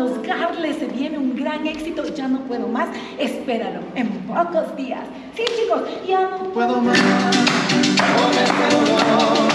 Los Garles, se viene un gran éxito. Ya no puedo más, espéralo, en pocos días. Sí, chicos, ya no puedo más.